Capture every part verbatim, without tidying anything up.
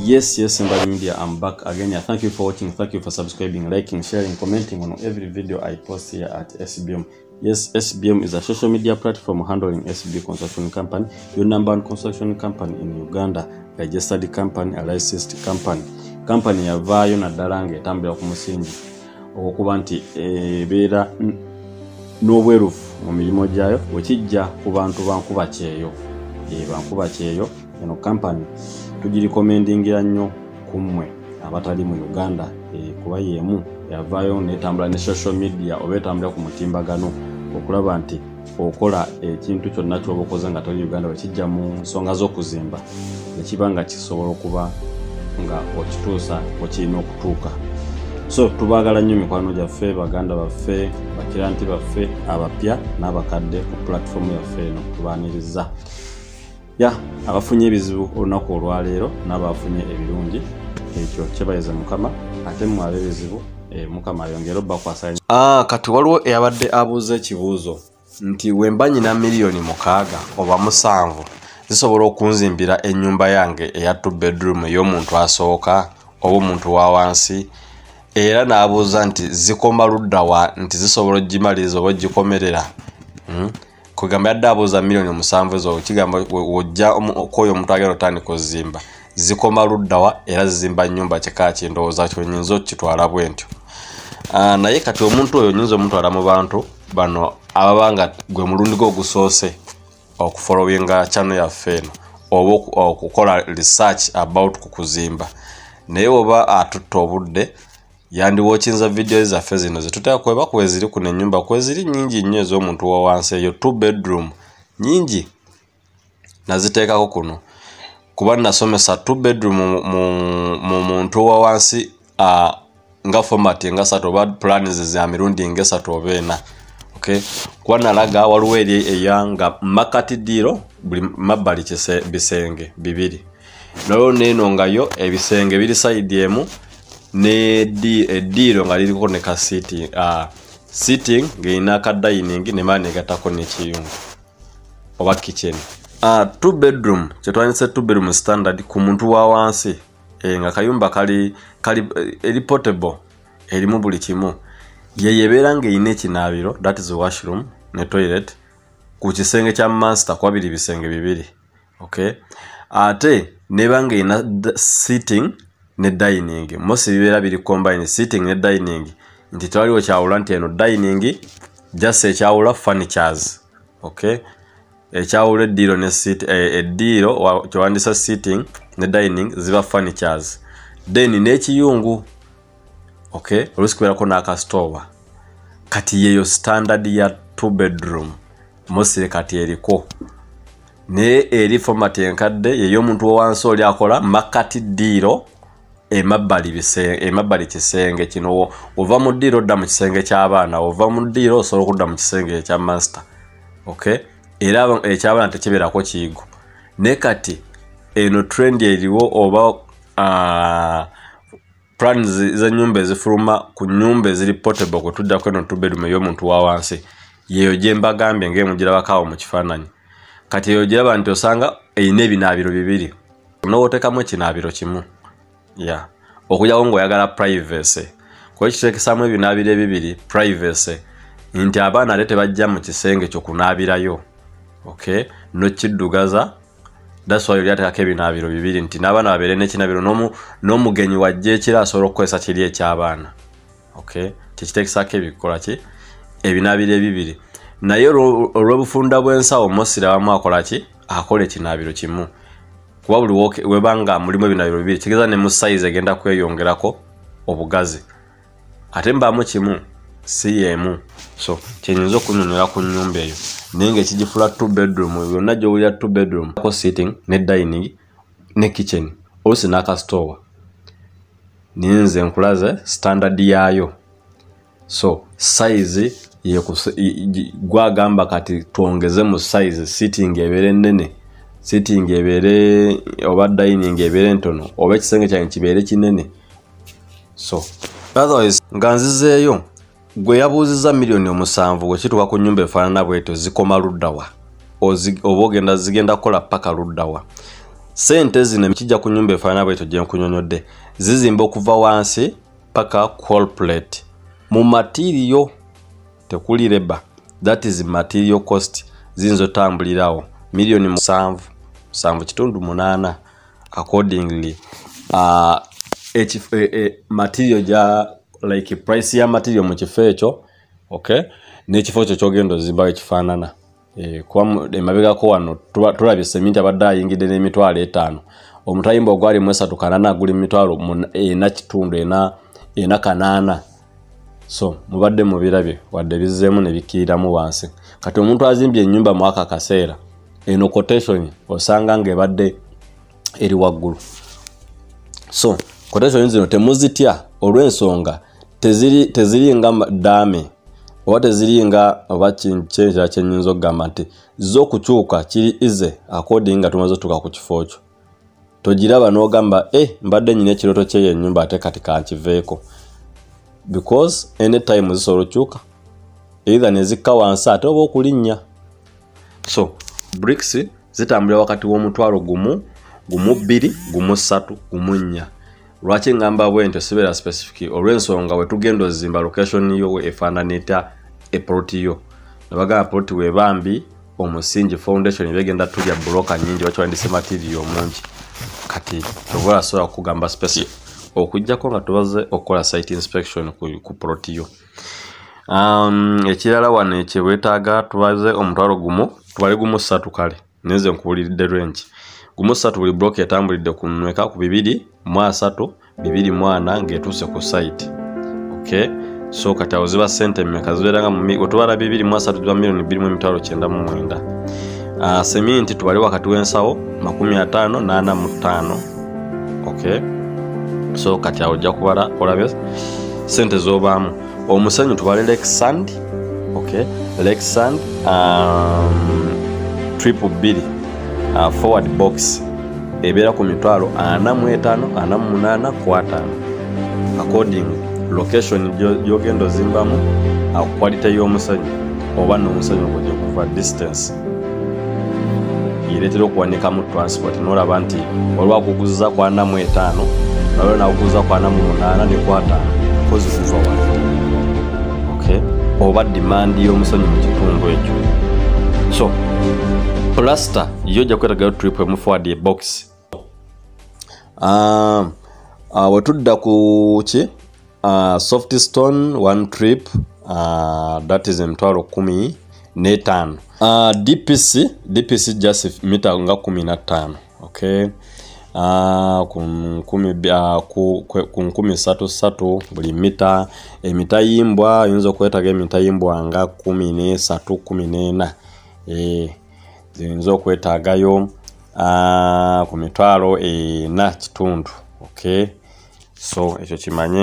Yes, yes, Mbali Media, I'm back again. Yeah, thank you for watching, thank you for subscribing, liking, sharing, commenting on every video I post here at S B M. Yes, S B M is a social media platform handling S B Construction Company, your number one construction company in Uganda, registered company, a licensed company. Company ya vayo na darange etambira ku musingi okuba nti ebeera n'obwerufu mu mirimu gyayo wekijja ku bantu bankuba kyeyo e bankuba kyeyo eno company tugiri commendingira nnyo kumwe abatali mu Uganda e kuba yemu yavayo netambula ne social media obetambula ku mutimbagano okulaba nti okola ekintu kyonna ky'obokoza nga toli Uganda wekijja mu nsonga z'okuzimba ekibanga kisobola okuba nga okituusa okirina okutuuka. So tubagala nnyo mikwano gyaffe baganda baffe bakiranti baffe abapya n'abakadde ku platform yaffe eno tubaaniriza ya abafunye ebizibu olunaku olwaleero n'abafunye ebirungi ekyo kyebayiza mukama ate mwabe ebizibu e, mukama ayongera obbakwasa ah kati waliwo eyabadde abuuza ekibuuzo nti wemba nyina miliyoni mukaaga oba musanvu zisobola okunzimbira ennyumba yange eya two bedroom ey'omuntu asooka oba omuntu wa wansi era n'abuuza nti zikoma ludda wa nti zisobola ogimaliriza oba ogikomerera hmm? Kugamba yadde abuuza miliyoni musanvu ezo kigamba wojja okwoyo omuntu agenda otandika ozimba zikoma ludda wa era zizimba nnyumba kika kindowooza kyo nyinza okitwala bwentyo. Uh, naye kati omuntu oyo nyinza omutwala mu bantu bano ababa nga gwe mulundi gwo ogusoose okufollowinga channel yaffe eno oba okukola research about kukuzimba naye oba atutta obudde yandiwochinza video zaffe zino zetutera kweba kweziri ku ennyumba kweziri nyingi nnyo ez'omuntu wa wansi eyo two bedroom nyingi naziteekako kuno kuba nasomesa two bedroom mu muntu wa wansi uh, nga format nga satu oba plans za mirundi nga satu oba ena. Okay, kwa nalaga waliwo eri eyanga makati diro buli mabbali kise bisenge bibiri nalo neno ngayo ebisenge biri side emu ne di ediro nga liriko ne ka sitting ah sitting ngina ka dining ne mane gatako ne kiyungu oba kitchen ah two bedroom kyetwanise two bedroom standard ku muntu wa wansi e nga kayumba kali kali eri portable eri mu buli kimu yeyebera ng'eyina ekinabiro that is washroom ne toilet ku kisenge kya master kwa biri bisenge bibiri. Okay, ate neba ng'eyina sitting ne dining mosi bibera biri combine sitting ne dining nti twaliwo kyawula nti eno dining just ekyawula furnitures. Okay, ekyawula eddiro ne sit eddiro kyawandisa sitting ne dining ziba furnitures then n'ekiyungu. Okay, olusikwerako n'aka store kati yeyo standard ya two bedroom mosire kati eriko ne eri format enkadde yeyo omuntu wansi oli akola makati diro emabbali bisenge emabbali kisenge kino ova mu diro dda mu kisenge ky'abaana ova mu diro osobola okudda mu kisenge kya master. Okay, era eky'abaana tekibeerako kiyigo ne kati eno trend eriwo oba uh, plans za nyumba ezifuluma ku nyumba eziri portable ko tudda kweno two bedroom y'omuntu wa wansi yeyo jemba gambe nge mugira bakawo mu kifananyi kati yeyo jira bantu osanga eyine ebinabiro bibiri n'otekamu ekinabiro kimu ya yeah. Okujawo ngo yagala privacy ko ekitekesamu ebinabiro bibiri privacy nti abaana lete bajja mu kisenge kyo kunabirayo. Okay, no kiddugaza that's why yali ataka ebinabiro bibiri nti n'abaana babere n'ekinabiro nomu n'omugenyi wajje ekira asobola okukozesa kiri eky'abaana. Okay, kikitekesako ebikola ki ebinabiro bibiri naye olw'obufunda bw'ensawo mosira wamu akola ki akola ekinabiro kimu kuba buli webanga mulimu ebinabiro bibiri kigeza ne mu size egenda kweyongerako obugazi ate mbaamu kimu si yemu. So kyenyinza okunyonyola ku nnyumba eyo nenge ekigifula two bedroom yonna gy'owulira two bedroom ko sitting ne dining ne kitchen olusi n'aka store ninze nkulaze standard yayo. So size ye gwagamba kati tuongeze mu size sitting ebere nene sitting ebere oba dining ebere ntono oba ekisenge kyange kibere kinene. So otherwise nganzizeeyo gwe yabuuziza miliyoni omusanvu wekituuka ku nnyumba efaanana bwetyo zikoma luddawa oba ogenda zigenda kukola paka luddawa. sente zino kijja ku nyumba efaana bwe tujje kunyonyodde zizimba okuva wansi paka corporate mu material tekuli reba that is material cost zinzo tambulirawo milioni musanvu musanvu kitundu munana accordingly uh, h eh, eh, material ja like price ya material mu kifo ekyo okay n'ekifo ekyo kyogendo zimba ekifaanana eh kwa emabega ko wano tulabye seminti abadde ayingidde n'emitwalo etaano omutayimbo gwali mwesatu kanana guli mitwalo ena kitundu ena ena kanana so mubadde mubirabye wadde bizeemu ne bikiramu wansi kati omuntu azimbye ennyumba mwaka kaseera eno quotation osanga ngebadde eri waggulu so quotation zino temuzitya olw'ensonga teziri teziri nga dame oba teziri nga oba kinkyekira kyenyinza okugamba nti zo kukyuka kiri ize according nga tumaze tuka ku kifo kyo togiraba n'ogamba eh mbadde nyine ekiroto kye ennyumba ate kati kankiveeko because anytime zisobola okukyuka either nezikka wansi ate oba okulinnya so bricks zitambulira wakati w'omutwalo gumu gumu bbiri gumu ssatu gumu nnya lwaki ngamba bwento sibeera specific olw'ensonga we tugenda ozimba location yo we efaananita eploti yo nabagamba ploti we bambi omusingi foundation begenda tulya bloka nyingi wakiwandise material mungi kati tobola sobola kugamba specific okujjako nga tubaze okukola site inspection ku, ku ploti yo um, ekirala wano ekyewetaaga tubaze omutwalo gumu tubale gumu ssatu kale neze nkubuliridde range gumu ssatu buli block etambulidde ku nweka ku bibiri mu asatu bibiri mu ana ng'etuuse ku site okay so kati awo ziba sente mmeka zibeeranga mu otubala bibiri mu asatu ziba milioni bbiri mu emitwalo kyenda mu mwenda uh, seminti tubale wakati w'ensawo makumi ataano n'ana mu ttaano okay so kati awo ojja kubala olabe sente z'obaamu omusenyu tubale lake sand okay lake sand um, triple bbiri uh, forward box ebeera ku mitwalo ana mu etaano ana mu munaana ku ataano according location gyogenda ozimbamu quality y'omusenyu oba n'omusenyu ogujja kuva distance iretera okuwanika mu transport n'olaba nti waliwo akuguza ku ana mu etaano waliwo n'akuguza ku ana mu munaana ne ku ataano kozi kuva wali okay oba demand y'omusenyu mu kitundu ekyo so plaster yo ojja kwetagayo trip emu forward e box uh, uh, wetudda ku ki uh, soft stone one trip uh, that is emitwalo kumi n'etaano uh, dpc dpc just mita nga kumi na ttaano okay uh, ku nkumi uh, ku, ku nkumi satu satu buli mita emitayimbwa oyinza okwetaga emitayimbwa nga kumi n'esatu kumi n'ena eh ziyinza okwetaagayo uh, ku mitwalo ena kitundu okay so ekyo kimanye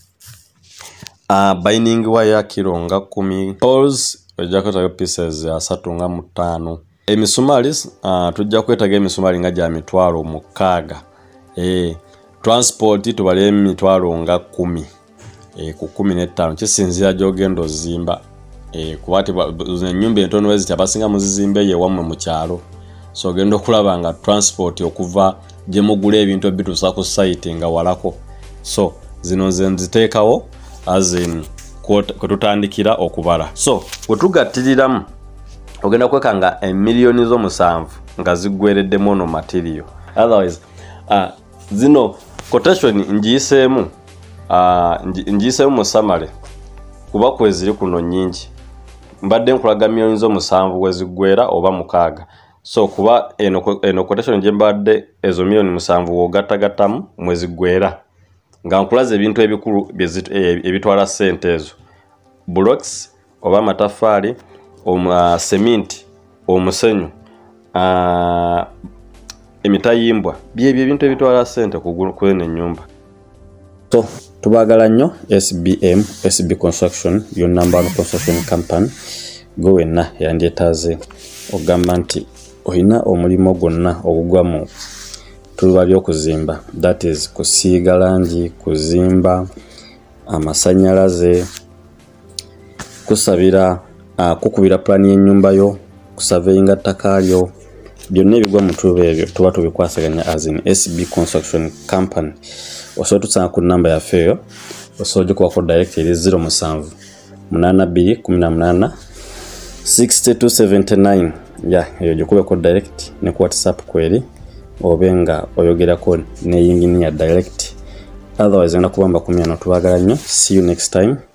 uh, binding wire kilo nga kumi poles ojja kwetaaga pieces asatu nga mu ttaano emisumali uh, tujja kwetaaga emisumali nga gya mitwalo mukaaga eh transport tubale emitwalo nga kumi eh ku kumi n'ettaano kisinzira gy'ogenda ozimba eh kuwati ennyumba entono wezi abasinga muzizimbe ye wamwe mu kyalo so genda okulaba nga transport okuva gye mugula ebintu ebituusa ku site nga walako so zino ze nziteekawo as in kwetutandikira okubala so wetugattiriramu ogenda kwekanga emiliyoni z'omusanvu nga ziggwereddemu ono material otherwise uh, zino quotation ngiyiseemu uh, ngiyiseemu mu summary kuba kweziri kuno nyingi mbadde nkulaga miliyoni z'omusanvu weziggwera oba mukaaga so kuba eno, eno quotation gye mbadde ezo miliyoni musanvu wogattagattamu mweziggwera nga nkulaza ebintu ebikulu ebitwala ssente ezo blocks oba amataffaali uh, cement omusenyu uh, emitayimbwa byebyo ebintu ebitwala ssente kweno ennyumba so tubagala nnyo S B M S B Construction yo number one construction company go wenna yandyetaaze ogamba nti oyina omulimo gwonna ogugwamu tuluba by'okuzimba that is kusiiga langi kuzimba amasanyalaze kusabira uh, kukubira plan y'ennyumba yo kusaveyinga ttaka lyo byonna ebigwa mu tuba ebyo tuba tubikwasaganya as in S B Construction Company. Osobola tusanga ku namba yaffe eyo, osobola okukubako direct eri zero musanvu munana bbiri kumi na munana sixty-two seventy-nine. Ya eyo gikubeko direct ne ku WhatsApp kweri obenga oyogerako ne engineer direct. Otherwise ngenda kubamba kumya no tubagala nnyo. See you next time.